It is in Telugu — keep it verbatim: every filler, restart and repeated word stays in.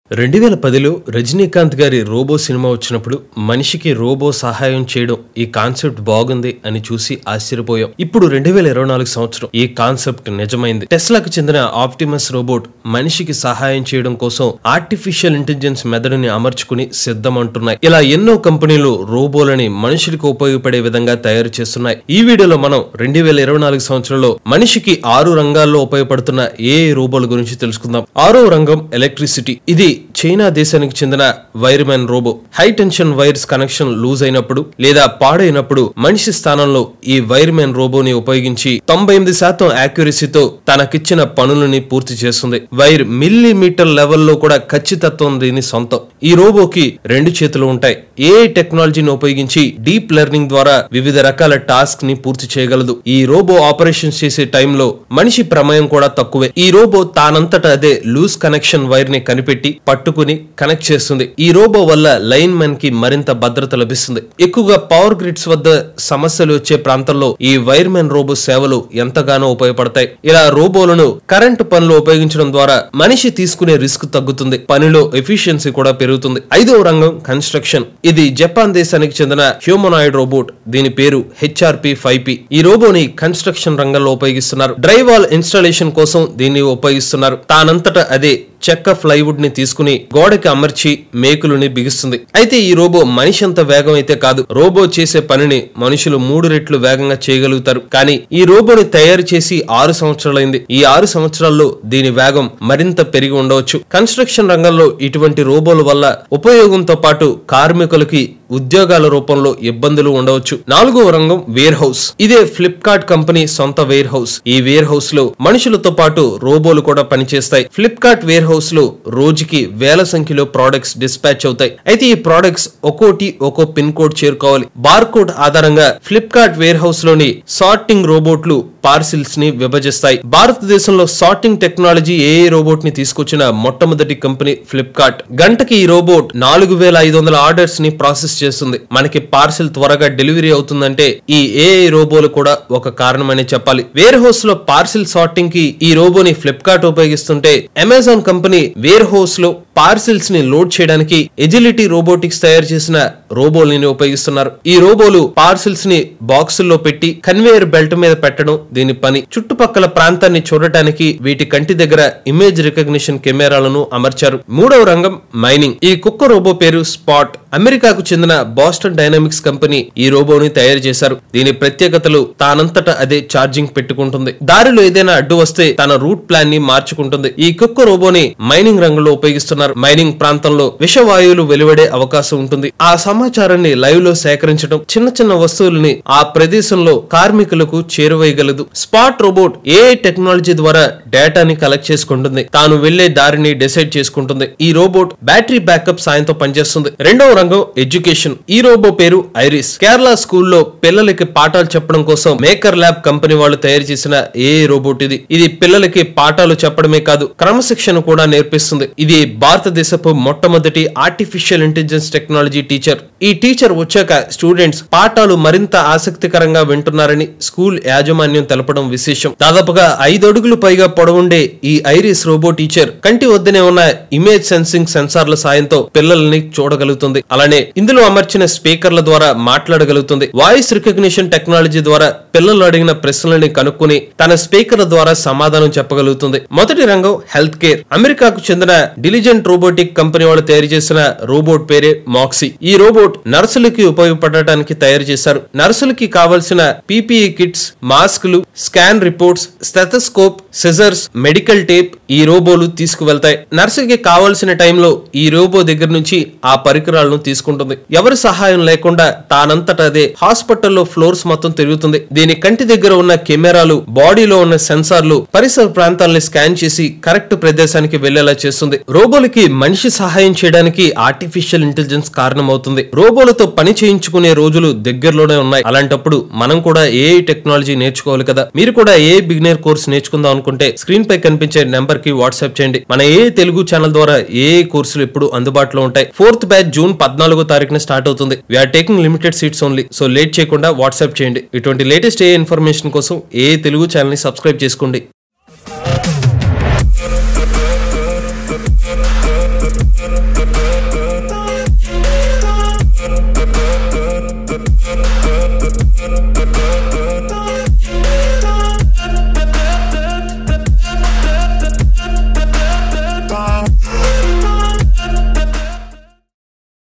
రెండు వేల పదిలో రజనీకాంత్ గారి రోబో సినిమా వచ్చినప్పుడు మనిషికి రోబో సహాయం చేయడం ఈ కాన్సెప్ట్ బాగుంది అని చూసి ఆశ్చర్యపోయాం. ఇప్పుడు రెండు వేల ఇరవై నాలుగు సంవత్సరం ఈ కాన్సెప్ట్ నిజమైంది. టెస్లాకు చెందిన ఆప్టిమస్ రోబోట్ మనిషికి సహాయం చేయడం కోసం ఆర్టిఫిషియల్ ఇంటెలిజెన్స్ మెథడ్ని అమర్చుకుని సిద్ధమంటున్నాయి. ఇలా ఎన్నో కంపెనీలు రోబోలని మనుషులకు ఉపయోగపడే విధంగా తయారు చేస్తున్నాయి. ఈ వీడియోలో మనం రెండు వేల ఇరవై నాలుగు సంవత్సరంలో మనిషికి ఆరు రంగాల్లో ఉపయోగపడుతున్న ఏ రోబోల గురించి తెలుసుకుందాం. ఆరో రంగం ఎలక్ట్రిసిటీ. ఇది చైనా దేశానికి చెందిన wiremen robo. High tension wires connection loose అయినప్పుడు లేదా పాడైనప్పుడు మనిషి స్థానంలో ఈ వైర్మెన్ రోబోని ఉపయోగించి తొంభై ఎనిమిది శాతం యాక్యురసీతో తనకిచ్చిన పనులని పూర్తి చేస్తుంది. వైర్ మిల్లీమీటర్ లెవెల్లో కూడా ఖచ్చితత్వం దీని సొంతం. ఈ రోబోకి రెండు చేతులు ఉంటాయి. ఏఐ టెక్నాలజీని ఉపయోగించి డీప్ లెర్నింగ్ ద్వారా వివిధ రకాల టాస్క్ ని పూర్తి చేయగలదు. ఈ రోబో ఆపరేషన్స్ చేసే టైంలో మనిషి ప్రమేయం కూడా తక్కువే. ఈ రోబో తానంతట అదే లూజ్ కనెక్షన్ వైర్ ని కనిపెట్టి పట్టుకుని కనెక్ట్ చేస్తుంది. ఈ రోబో వల్ల లైన్ మెన్ కి మరింత భద్రత లభిస్తుంది. ఎక్కువగా పవర్ గ్రిడ్స్ వద్ద సమస్యలు వచ్చే ప్రాంతంలో ఈ వైర్ మెన్ రోబో సేవలు ఎంతగానో ఉపయోగపడతాయి. ఇలా రోబోలను కరెంటు పనులు ఉపయోగించడం ద్వారా మనిషి తీసుకునే రిస్క్ తగ్గుతుంది. పనిలో ఎఫిషియన్సీ కూడా పెరుగుతుంది. ఐదవ రంగం కన్స్ట్రక్షన్. ఇది జపాన్ దేశానికి చెందిన హ్యూమనాయిడ్ రోబోట్. దీని పేరు H R P five P. ఈ రోబోని కన్స్ట్రక్షన్ రంగంలో ఉపయోగిస్తున్నారు. డ్రైవాల్ ఇన్స్టాలేషన్ కోసం దీన్ని ఉపయోగిస్తున్నారు. తానంతట అదే చెక్క ప్లైవుడ్ ని తీసుకుని గోడకి అమర్చి మేకులని బిగిస్తుంది. అయితే ఈ రోబో మనిషి అంత వేగం అయితే కాదు. రోబో చేసే పనిని మనుషులు మూడు రెట్లు వేగంగా చేయగలుగుతారు. కానీ ఈ రోబోని తయారు చేసి ఆరు సంవత్సరాలైంది. ఈ ఆరు సంవత్సరాల్లో దీని వేగం మరింత పెరిగి ఉండవచ్చు. కన్స్ట్రక్షన్ రంగంలో ఇటువంటి రోబోల వల్ల ఉపయోగంతో పాటు కార్మికులకి ఉద్యోగాల రూపంలో ఇబ్బందులు ఉండవచ్చు. నాలుగవ రంగం వేర్ హౌస్. ఇదే ఫ్లిప్కార్ట్ కంపెనీ సొంత వేర్ హౌస్. ఈ వేర్ హౌస్ లో మనుషులతో పాటు రోబోలు కూడా పనిచేస్తాయి. ఫ్లిప్కార్ట్ వేర్ హౌస్ లో రోజుకి వేల సంఖ్యలో ప్రొడక్ట్స్ డిస్పాచ్ అవుతాయి. అయితే ఈ ప్రొడక్ట్స్ ఒక్కోటి ఒక్కో పిన్ కోడ్ చేరుకోవాలి. బార్ కోడ్ ఆధారంగా ఫ్లిప్కార్ట్ వేర్ హౌస్ లోని సార్టింగ్ రోబోట్లు పార్సిల్స్ ని విభజిస్తాయి. భారతదేశంలో సార్టింగ్ టెక్నాలజీ ఏఐ రోబోట్ ని తీసుకొచ్చిన మొట్టమొదటి కంపెనీ ఫ్లిప్కార్ట్. గంటకి ఈ రోబోట్ నాలుగు వేల ఐదు వందల ఆర్డర్స్ ని ప్రాసెస్ చేస్తుంది. మనకి పార్సిల్ త్వరగా డెలివరీ అవుతుందంటే ఈ ఏఐ రోబోలు కూడా ఒక కారణమని చెప్పాలి. వేర్ హౌస్ లో పార్సిల్ సార్టింగ్ కి ఈ రోబోని ఫ్లిప్కార్ట్ ఉపయోగిస్తుంటే అమెజాన్ కంపెనీ వేర్ హౌస్ లో పార్సిల్స్ ని లోడ్ చేయడానికి ఎజిలిటీ రోబోటిక్స్ తయారు చేసిన రోబోలని ఉపయోగిస్తున్నారు. ఈ రోబోలు పార్సిల్స్ ని బాక్సుల్లో పెట్టి కన్వేయర్ బెల్ట్ మీద పెట్టడం దీని పని. చుట్టుపక్కల ప్రాంతాన్ని చూడటానికి వీటి కంటి దగ్గర ఇమేజ్ రికగ్నిషన్ కెమెరాలను అమర్చారు. మూడవ రంగం మైనింగ్. ఈ కుక్క రోబో పేరు స్పాట్. అమెరికాకు చెందిన బాస్టన్ డైనమిక్స్ కంపెనీ ఈ రోబోని తయారు చేశారు. దీని ప్రత్యేకతలు తానంతట అదే ఛార్జింగ్ పెట్టుకుంటుంది. దారిలో ఏదైనా అడ్డు వస్తే తన రూట్ ప్లాన్ ని మార్చుకుంటుంది. ఈ కుక్క రోబోని మైనింగ్ రంగంలో ఉపయోగిస్తున్నారు. మైనింగ్ ప్రాంతంలో విషవాయువులు వెలువడే అవకాశం ఉంటుంది. ఆ సమాచారాన్ని లైవ్ లో సేకరించడం, చిన్న చిన్న వస్తువులని ఆ ప్రదేశంలో కార్మికులకు చేరువేయగలదు. స్పాట్ రోబోట్ ఏఐ టెక్నాలజీ ద్వారా డేటాని కలెక్ట్ చేసుకుంటుంది. తాను వెళ్లే దారిని డిసైడ్ చేసుకుంటుంది. ఈ రోబోట్ బ్యాటరీ బ్యాకప్ సాయంతో పనిచేస్తుంది. రెండవ రంగం ఎడ్యుకేషన్. ఈ రోబో పేరు ఐరిస్. కేరళ స్కూల్లో పిల్లలకి పాఠాలు చెప్పడం కోసం మేకర్ ల్యాబ్ కంపెనీ వాళ్ళు తయారు చేసిన ఏఐ రోబోట్ ఇది. ఇది పిల్లలకి పాఠాలు చెప్పడమే కాదు, క్రమశిక్షణ కూడా నేర్పిస్తుంది. ఇది భారతదేశపు మొట్టమొదటి ఆర్టిఫిషియల్ ఇంటెలిజెన్స్ టెక్నాలజీ టీచర్. ఈ టీచర్ వచ్చాక స్టూడెంట్స్ పాఠాలు మరింత ఆసక్తికరంగా వింటున్నారని స్కూల్ యాజమాన్యం తెలపడం విశేషం. దాదాపుగా ఐదు అడుగులు పైగా పొడవుండే ఈ ఐరిస్ రోబో టీచర్ కంటి వద్దనే ఉన్న ఇమేజ్ సెన్సింగ్ సెన్సార్ల సాయంతో పిల్లల్ని చూడగలుగుతుంది. అలానే ఇందులో అమర్చిన స్పీకర్ల ద్వారా మాట్లాడగలుగుతుంది. వాయిస్ రికగ్నిషన్ టెక్నాలజీ ద్వారా పిల్లలు అడిగిన ప్రశ్నలని కనుక్కుని తన స్పీకర్ల ద్వారా సమాధానం చెప్పగలుగుతుంది. మొదటి రంగం హెల్త్ కేర్. అమెరికాకు చెందిన డిలిజెంట్ రోబోటిక్ కంపెనీ వాళ్ళు తయారు చేసిన రోబోట్ పేరే మాక్సీ. ఈ రోబోట్ నర్సులకి ఉపయోగపడటానికి తయారు చేశారు. నర్సులకి కావలసిన పీపీఈ కిట్స్, మాస్కులు, scan reports, stethoscope, scissors, medical tape ఈ రోబోలు తీసుకువెళ్తాయి. నర్సుకి కావలసిన టైంలో ఈ రోబో దగ్గర నుంచి ఆ పరికరాలను తీసుకుంటుంది. ఎవరి సహాయం లేకుండా తానంతట అదే హాస్పిటల్లో ఫ్లోర్స్ మొత్తం తిరుగుతుంది. దీని కంటి దగ్గర ఉన్న కెమెరాలు, బాడీలో ఉన్న సెన్సార్లు పరిసర ప్రాంతాలని స్కాన్ చేసి కరెక్ట్ ప్రదేశానికి వెళ్లేలా చేస్తుంది. రోబోలకి మనిషి సహాయం చేయడానికి ఆర్టిఫిషియల్ ఇంటెలిజెన్స్ కారణమవుతుంది. రోబోలతో పని చేయించుకునే రోజులు దగ్గరలోనే ఉన్నాయి. అలాంటప్పుడు మనం కూడా ఏఐ టెక్నాలజీ నేర్చుకోవాలి కదా. మీరు కూడా ఏఐ బిగినర్ కోర్స్ నేర్చుకుందాం అనుకుంటే స్క్రీన్ పై కనిపించే నెంబర్ కి వాట్సాప్ చేయండి. మన ఏఐ తెలుగు ఛానల్ ద్వారా ఏఐ కోర్సులు ఇప్పుడు అందుబాటులో ఉంటాయి. ఫోర్త్ బ్యాచ్ జూన్ పద్నాలుగో తారీఖున స్టార్ట్ అవుతుంది. We're taking limited seats only. So late చేయకుండా వాట్సాప్ చేయండి. ఇటువంటి లేటెస్ట్ ఏఐ ఇన్ఫర్మేషన్ కోసం ఏఐ తెలుగు ఛానల్ ని సబ్స్క్రైబ్ చేసుకోండి.